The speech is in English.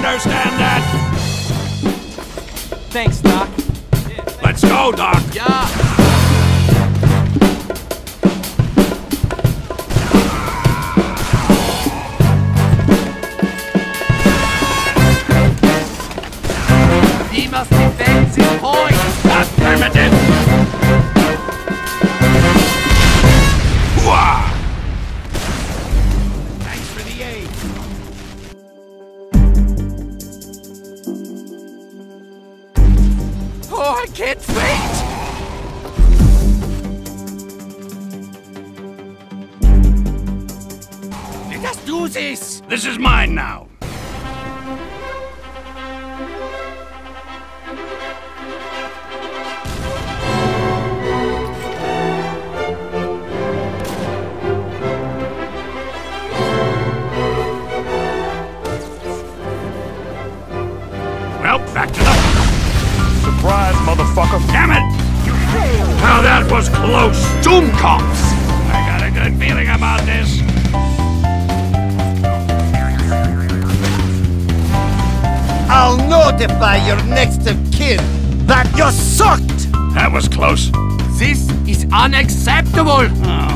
understand that? Thanks, Doc. Let's go, Doc. Yeah. We must defend this point. Affirmative. Wah! Thanks for the aid. Oh, I can't wait! Let us do this! This is mine now. Well, back to the... Surprise, motherfucker! Damn it! Now that was close! Doom cops! I got a good feeling about this. I'll notify your next of kin that you sucked! That was close. This is unacceptable! Oh,